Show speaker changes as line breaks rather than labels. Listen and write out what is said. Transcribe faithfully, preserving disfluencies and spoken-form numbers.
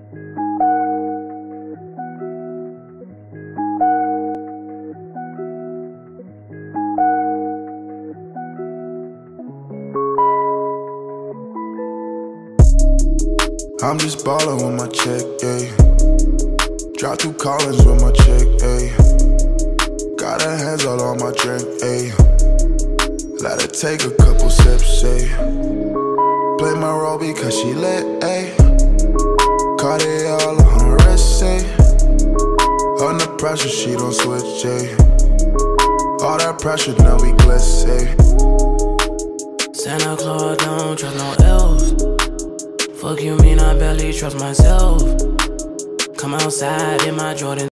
I'm just ballin' with my check, ayy. Drop two callings with my check, ayy. Got her hands all on my drink, ayy. Let her take a couple sips, ayy. Play my role because she lit, ayy. Cartier all on her wrist, ayy. Under pressure, she don't switch, ayy. All that pressure, now we gliss, ayy.
Santa Claus don't trust no elves. Fuck you mean I barely trust myself. Come outside in my Jordan.